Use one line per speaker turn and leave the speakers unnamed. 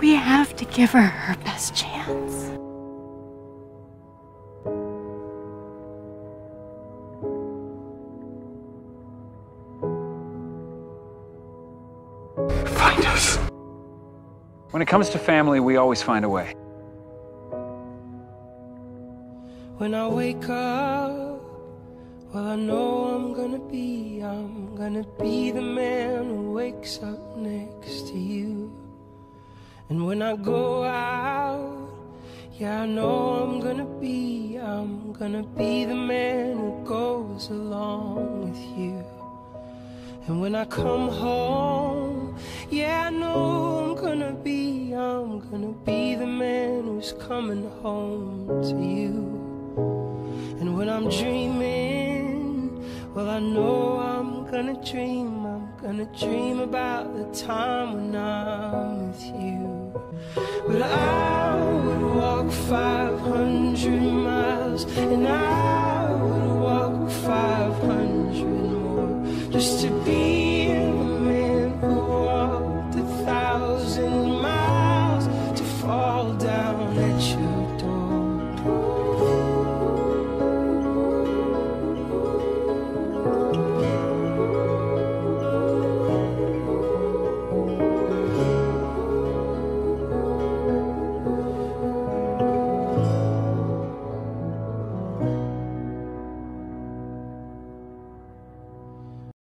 We have to give her her best chance.
Find us. When it comes to family, we always find a way.
When I wake up, well, I know I'm gonna be the man who wakes up next to you. And when I go out, yeah, I know I'm gonna be the man who goes along with you. And when I come home, yeah, I know I'm gonna be the man who's coming home to you. And when I'm dreaming, well, I know I'm gonna dream about the time when I'm with you. But I would walk 500 miles, and I would walk 500 more, just to be